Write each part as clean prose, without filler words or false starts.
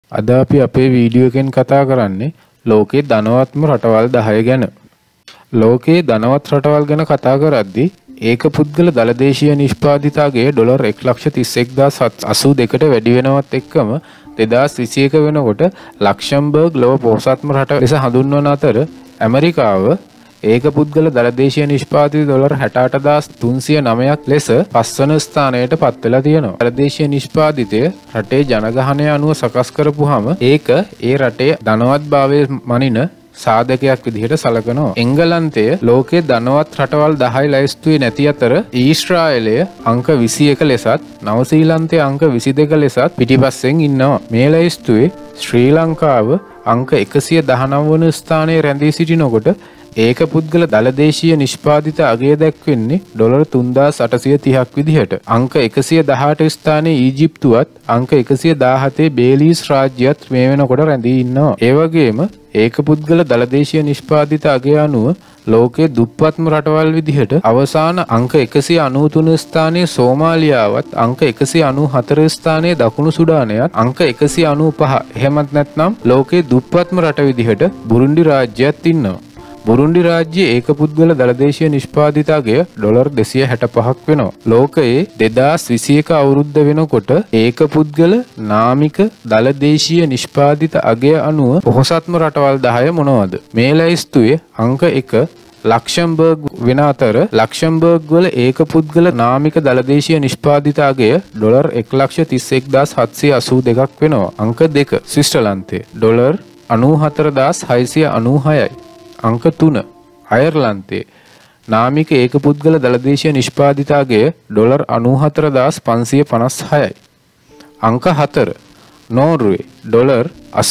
අද අපි අපේ වීඩියෝ එකෙන් කතා කරන්නේ ලෝකයේ ධනවත්ම රටවල් 10 ගැන. ලෝකයේ ධනවත් රටවල් ගැන කතා කරද්දී ඒක පුද්ගල දලදේශීය නිෂ්පාදිත අගය ඩොලර් 1,31,782ට වැඩි වෙනවත් එක්කම 2021 වෙනකොට ලක්සම්බර්ග් ලොව පොහොසත්ම රට ලෙස හඳුන්වන අතර ඇමරිකාව ඒක පුද්ගල දලදේශීය නිෂ්පාදිත ඩොලර් 68,309ක් ලෙස පස්වන ස්ථානයට පත් වෙලා තියෙනවා. දලදේශීය නිෂ්පාදිතය රටේ ජනගහනය අනුව සකස් කරපුවාම ඒක ඒ රටේ ධනවත්භාවයේ මනින සාධකයක් විදිහට සලකනවා. එංගලන්තය ලෝකයේ ධනවත් රටවල් 10 ලැයිස්තුවේ නැති අතර ඊශ්‍රායලය අංක 21 ලෙසත් නවසීලන්තය අංක 22 ලෙසත් පිටිපස්සෙන් ඉන්නවා. මේ ලැයිස්තුවේ ශ්‍රී ලංකාව අංක 119 වන ස්ථානයේ රැඳී සිටිනකොට ඒක පුද්ගල දලදේශීය නිෂ්පාදිත අගය දැක්වෙන්නේ ඩොලර් 3,830ක් විදිහට. අංක 118 ස්ථානයේ ඊජිප්තුවත් අංක 117 බේලීස් රාජ්‍යයත් මේ වෙනකොට රැඳී ඉන්නවා. ඒ වගේම ඒක පුද්ගල දලදේශීය නිෂ්පාදිත අගය අනුව ලෝකයේ දුප්පත්ම රටවල් විදිහට අවසාන අංක 193 ස්ථානයේ සෝමාලියාවත් අංක 194 ස්ථානයේ දකුණු සුඩානයත් අංක 195 එහෙමත් නැත්නම් ලෝකයේ දුප්පත්ම රට විදිහට බුරුන්ඩි රාජ්‍යයත් ඉන්නවා. බුරුන්ඩි රාජ්‍යයේ ඒක පුද්ගල දලදේශීය නිෂ්පාදිත අගය ඩොලර් 265ක් වෙනවා. ලෝකයේ 2021 අවුරුද්ද වෙනකොට ඒක පුද්ගල නාමික දලදේශීය නිෂ්පාදිත අගය අනුව පොහොසත්ම රටවල් 10 මොනවද? මේ ලැයිස්තුවේ අංක 1 ලක්සම්බර්ග් වෙන අතර ලක්සම්බර්ග් වල ඒක පුද්ගල නාමික දලදේශීය නිෂ්පාදිත අගය ඩොලර් 1,31,782ක් වෙනවා. අංක 2 ස්විට්සර්ලන්තය ඩොලර් 94,696යි. අංක 3 අයර්ලන්තයේ නාමික ඒක පුද්ගල දලදේශීය නිෂ්පාදිත අගය ඩොලර් 94,556යි. අංක 4 නෝර්වේ ඩොලර්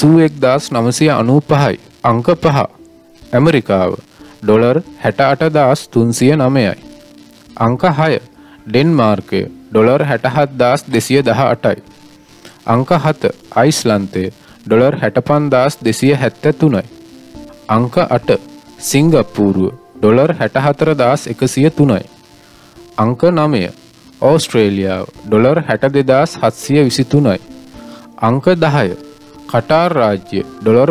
81,995යි. අංක 5 ඇමරිකාව ඩොලර් 68,309යි. අංක 6 ඩෙන්මාර්කය ඩොලර් 67,218යි. අංක 7 අයිස්ලන්තය ඩොලර් 65,273යි. අංක 8 සිංගප්පූරුව ඩොලර් 64,103යි. අංක 9 ඕස්ට්‍රේලියාව ඩොලර් 62,723යි. අංක 10 කටාර් රාජ්‍ය ඩොලර්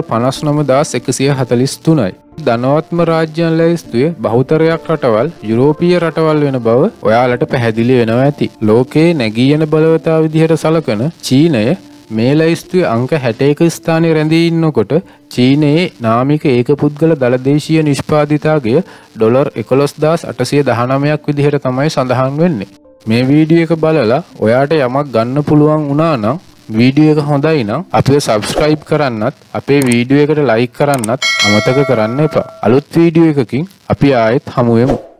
59,143යි. ධනවත්ම රාජ්‍යයන් ලැයිස්තුවේ බහුතරයක් රටවල් යුරෝපීය රටවල් වෙන බව ඔයාලට පැහැදිලි වෙනවා ඇති. ලෝකයේ නැගී යන බලවතා විදිහට සලකන චීනය මේ ලැයිස්තුවේ අංක 61 ස්ථානයේ රැඳී ඉන්නකොට චීනයේ නාමික ඒක පුද්ගල දලදේශීය නිෂ්පාදිත අගය ඩොලර් 11,819ක් විදිහට තමයි සඳහන් වෙන්නේ. මේ වීඩියෝ එක බලලා ඔයාට යමක් ගන්න පුළුවන් වුණා නම් වීඩියෝ එක හොඳයි නම් අපිව සබ්ස්ක්‍රයිබ් කරන්නත් අපේ වීඩියෝ එකට ලයික් කරන්නත් අමතක කරන්න එපා. අලුත් වීඩියෝ එකකින් අපි ආයෙත් හමු වෙමු.